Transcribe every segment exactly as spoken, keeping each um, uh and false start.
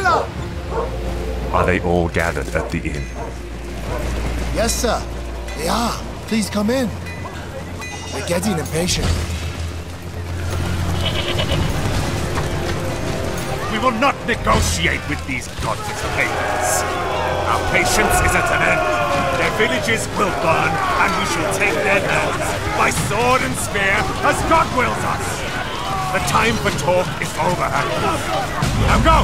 Are they all gathered at the inn? Yes, sir. They are. Please come in. We're getting impatient. We will not negotiate with these godless pagans. Our patience is at an end. Their villages will burn, and we shall take their lands by sword and spear as God wills us. The time for talk is over, Hercules. Now go!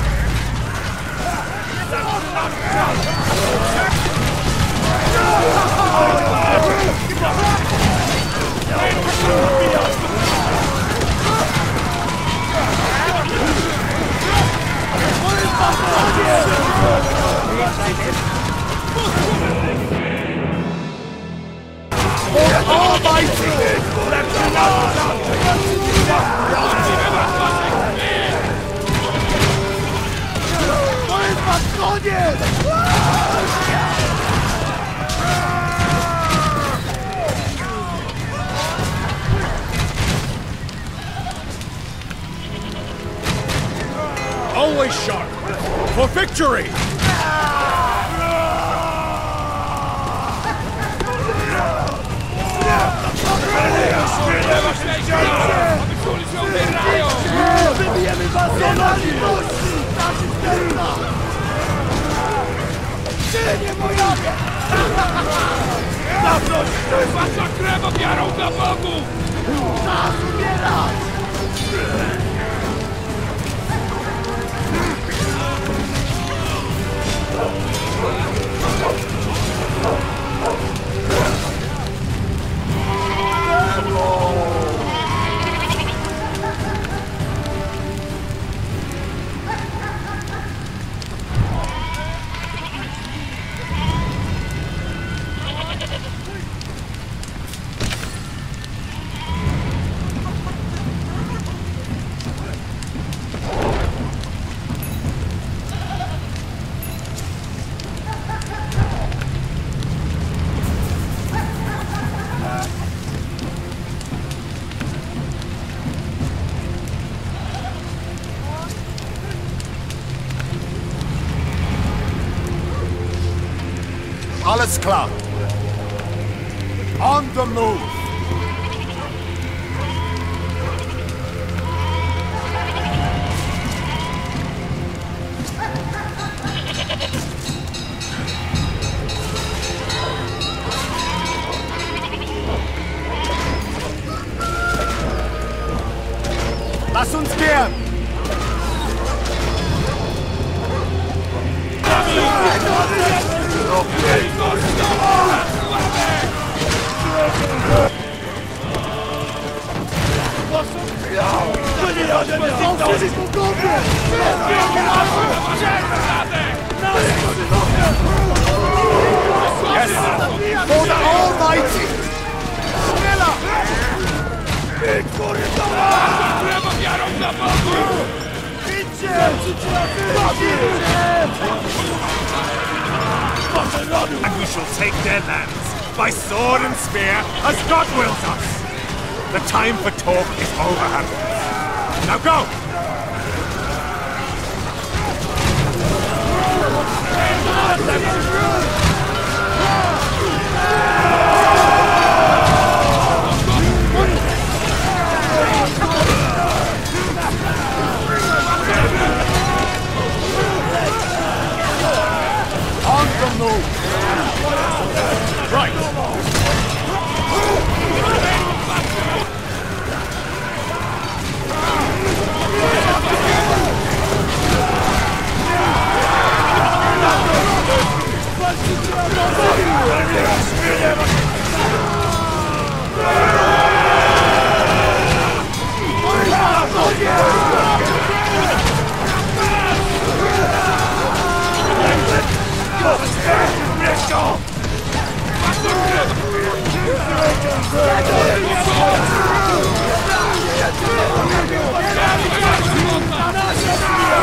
Always sharp! For victory! Wasza krew ofiarą dla Bogu! Czas umierać! Alles klar. On the move. Lass uns gehen! Yes, for the Almighty! Schneller! And we shall take their lands by sword and spear as God wills us. The time for talk is over, Hercules. Now go! On the move! Right! Let's go!